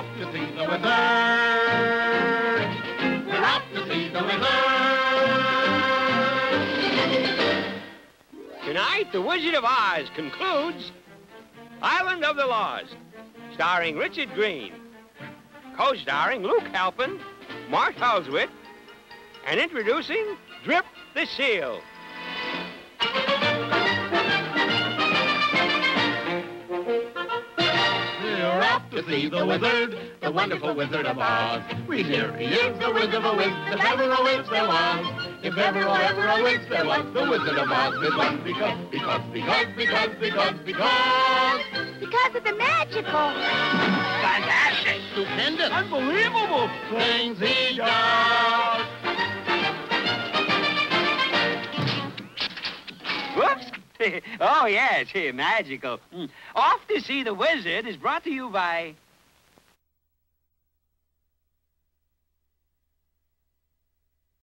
off to see the wizard. We're off to see the wizard. Tonight, The Wizard of Oz concludes Island of the Lost, starring Richard Green, co-starring Luke Halpin, Mark Halswit, and introducing Drip the Seal. We're off to see the wizard, the wonderful Wizard of Oz. We hear he is the Wizard of a Wiz, if ever a Wiz there was. If ever or ever a Wiz there was, the Wizard of Oz is one because Because of the magical. fantastic, stupendous, Unbelievable! things he does. Whoops! Oh, yes, magical. Off to See the Wizard is brought to you by